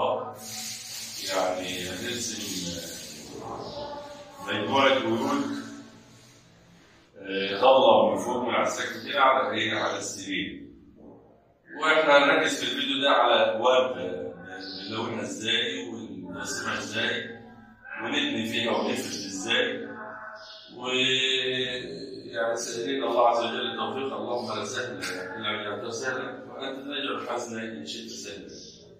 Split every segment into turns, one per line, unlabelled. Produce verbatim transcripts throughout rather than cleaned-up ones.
الله يعني هنرسم مجموعة ورود طاولة من فوق من على السقف كده على ايه؟ على السرير. واحنا هنركز في الفيديو ده على الابواب بنلونها ازاي ونرسمها ازاي ونبني فيها ونفرش ازاي، ويعني سائلين الله عز وجل التوفيق. اللهم لا سهل الا ما جعلته سهلا وانت تجعل الحزن ان شئت سهلا.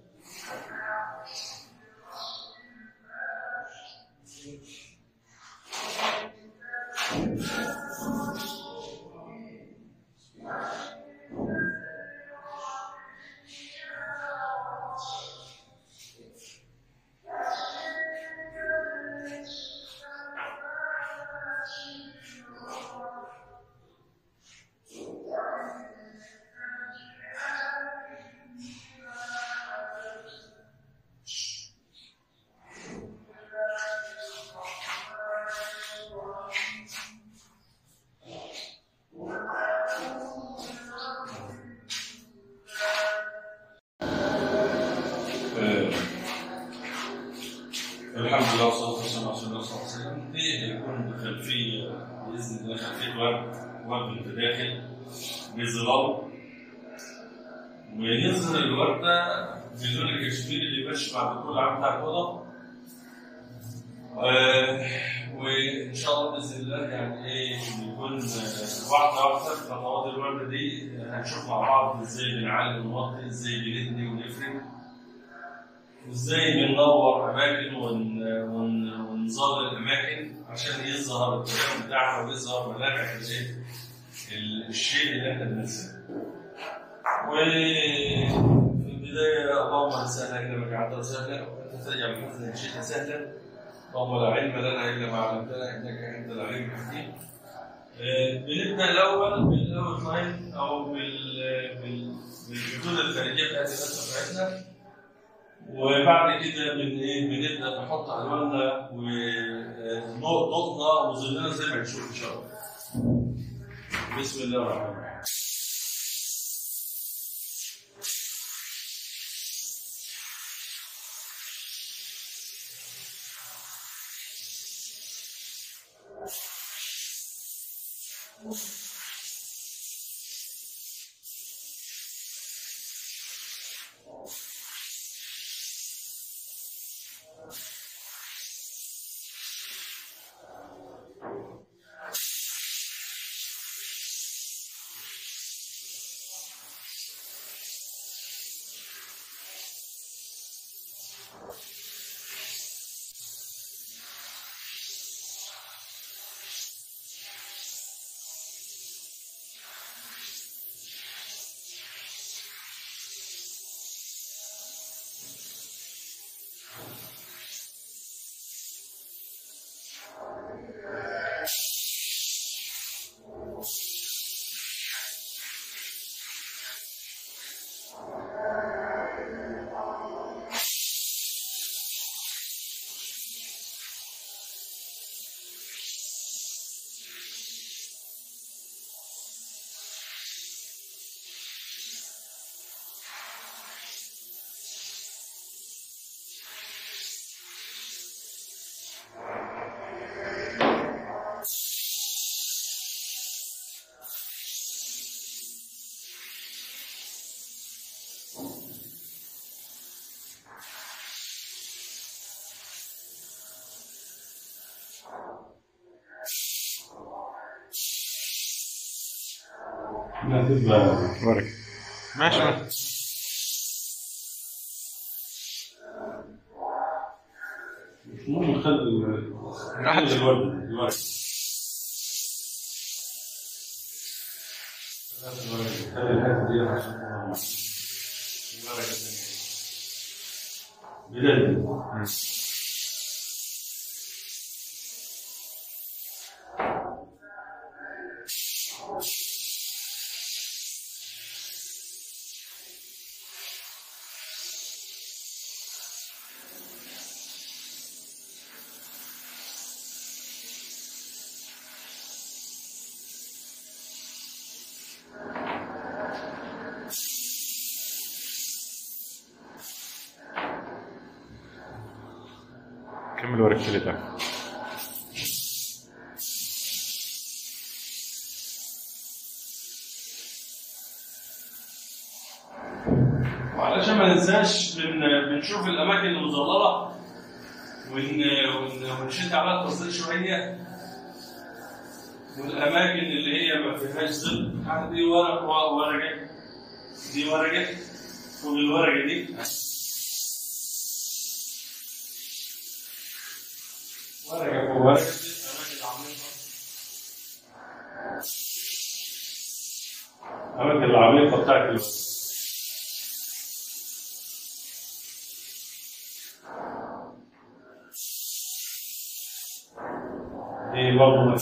الحمد لله والصلاة والسلام على رسول الله صلى الله عليه وسلم. دي هيكون خلفية بإذن الله، خلفية ورد ورد متداخل بظلال، ويظهر الوردة باللون الكشميري اللي ماشي مع الديكور العام بتاع الأوضة. وإن شاء الله بإذن الله يعني إيه يكون واحدة واحدة في خطوات الوردة دي هنشوف مع بعض إزاي بنعلم ونوطي، إزاي بندي ونفرد، وازاي بننور اماكن ونظهر الاماكن عشان يظهر التجارب بتاعها ويظهر ملامح الشيء اللي احنا بنرسمه. وفي البدايه اللهم سهلا الا ما جعلته سهلا وانت تجعل الحزن ان شئت سهلا. اللهم لا علم لنا الا ما علمتنا انك انت العليم الحكيم. بنبدا الاول بالاوت لاين او بالخطوط الخارجيه بتاعت الرسمه بتاعتنا، وبعد كده من ايه بنبدا نحط الواننا ونقطنا وظلنا زي ما نشوف ان شاء الله. بسم الله الرحمن الرحيم. لا تبقى بركة. ماشي ماشي. مش مهم نخلي نخلي الوردة الوردة. خلي الحتة دي عشان البركة بداية.
كمل ورق كليتك.
وعلشان ما ننساش بن... بنشوف الاماكن المظلله ون... ون... ونشد عليها التصدير شويه، والاماكن اللي هي ما فيهاش ظل. دي ورق ورقه، دي ورقه فوق الورقه دي ورقه فوق ورقه. دي الاماكن العميقه، الاماكن العميقه بتاعت الورق. دي برضه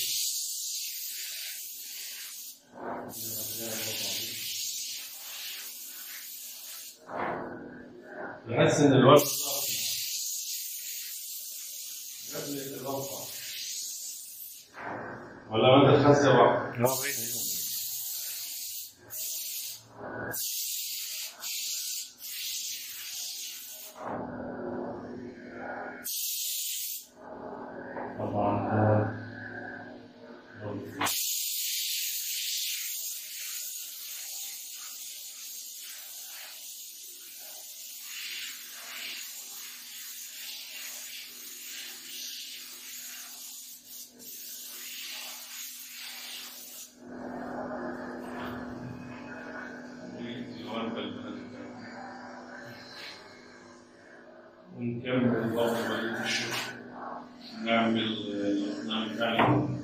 تحس ان الورق قبل الرفع، ولا ما انت تحس بقى؟
لا باين.
طبعا ونكمل برضه بقية الشغل. نعمل نعمل فعلا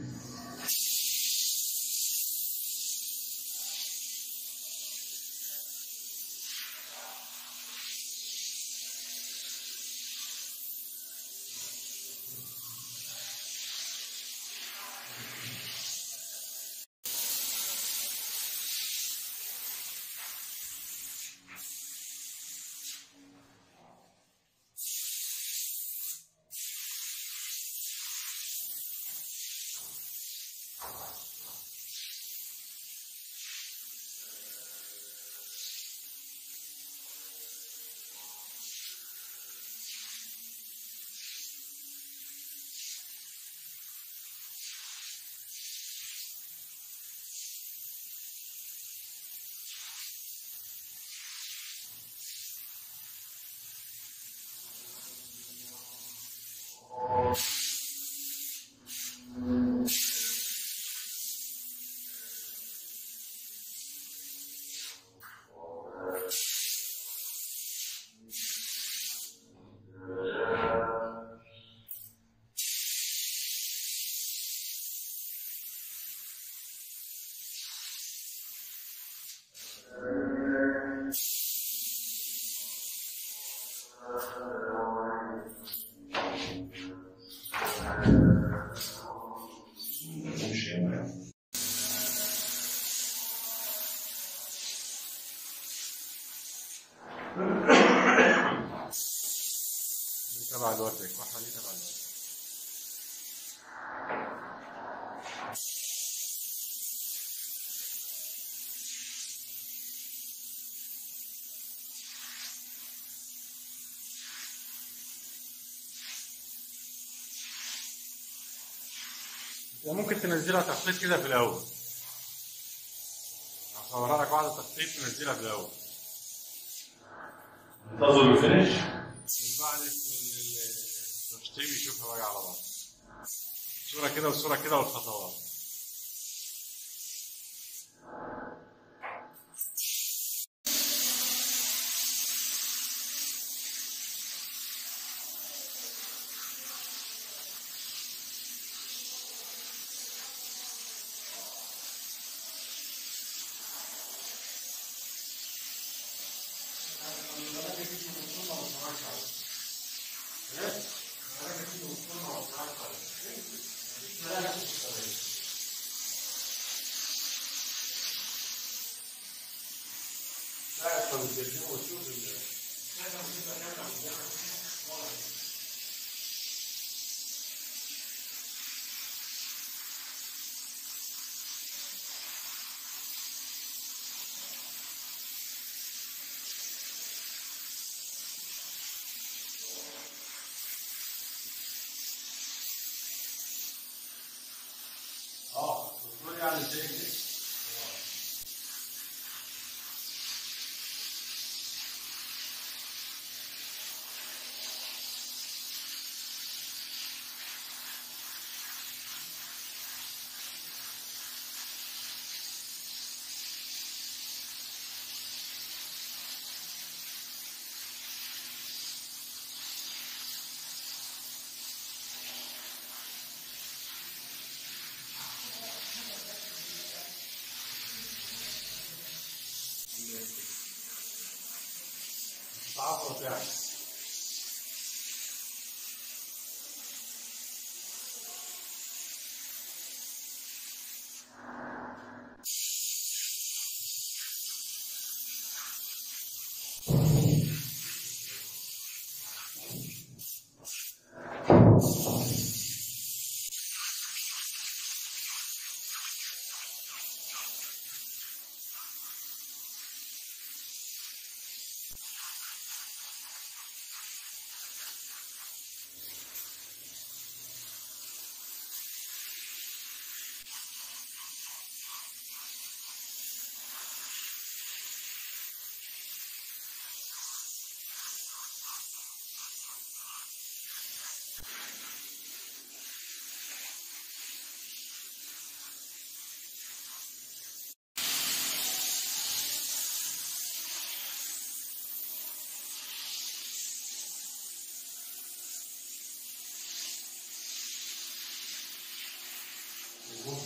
تبع الوردة، واحدة دي تبع الوردة. ممكن تنزلها تخطيط كده في الأول. هصورها لك واحدة تخطيط تنزلها في الأول.
انتظروا الفينش.
من بعد التشطيب يشوفها بقى على بعض. صورة كده وصورة كده والخطوات.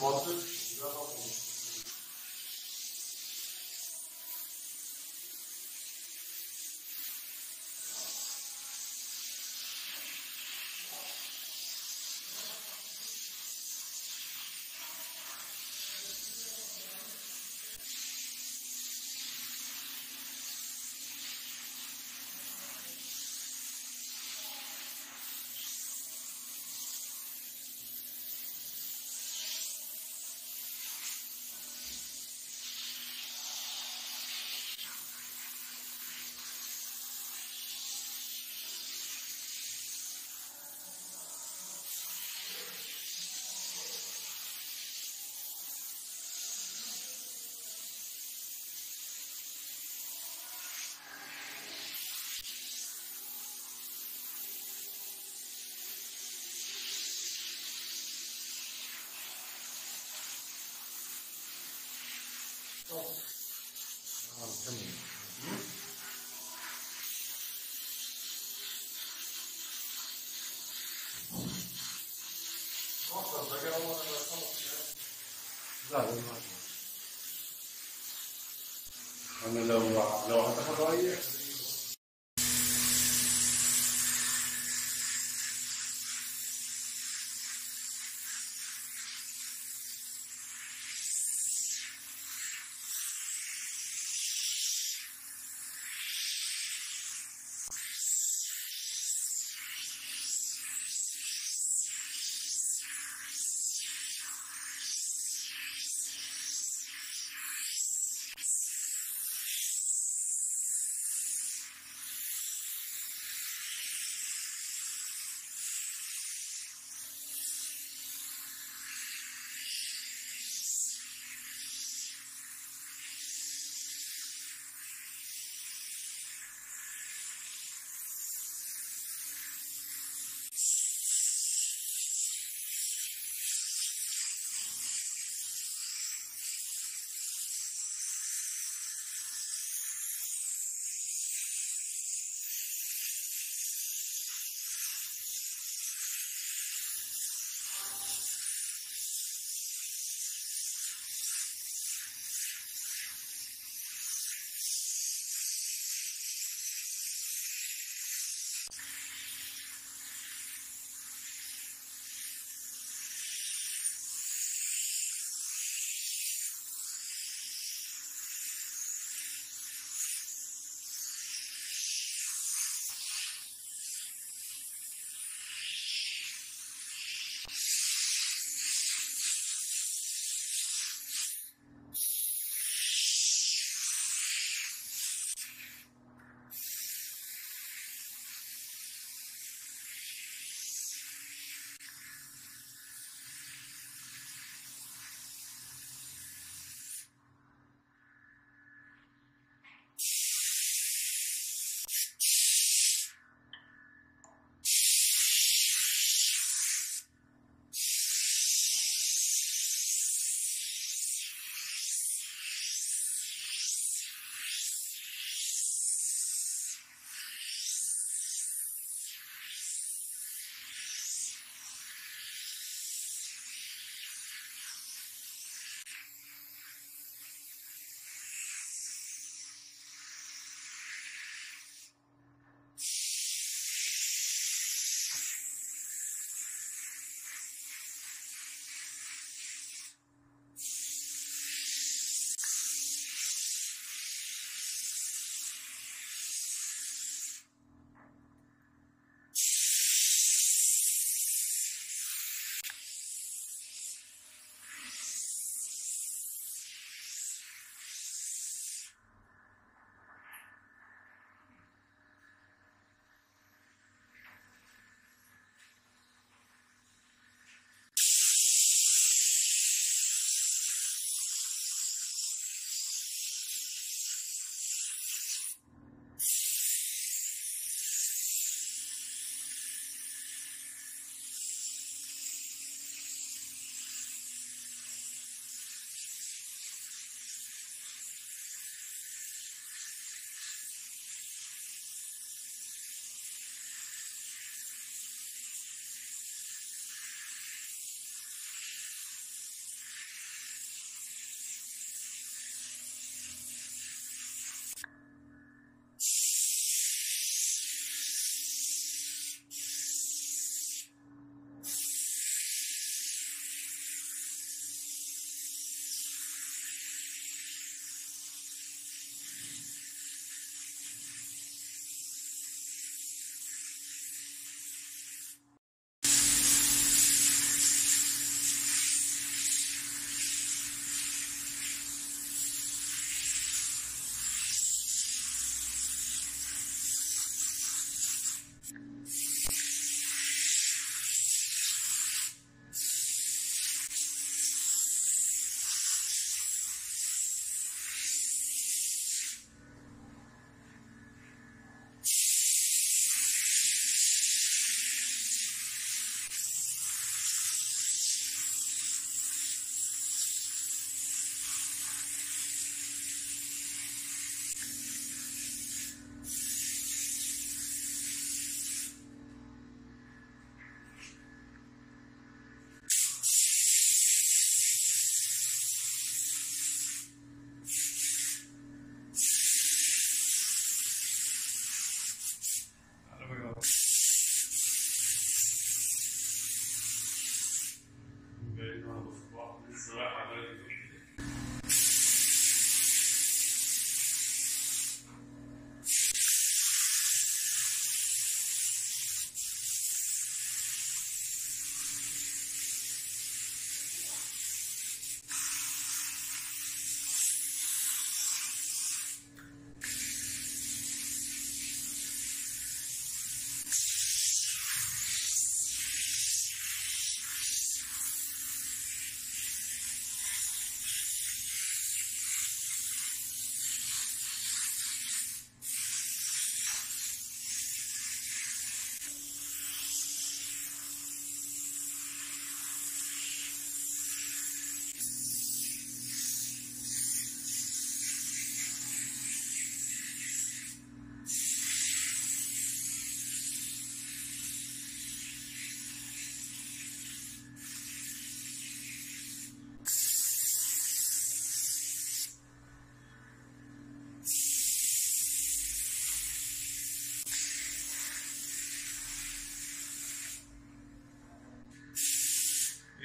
فاصل وده مفروض. أنا لو لو هتاخد رأيي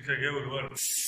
الشفا جاي والورد.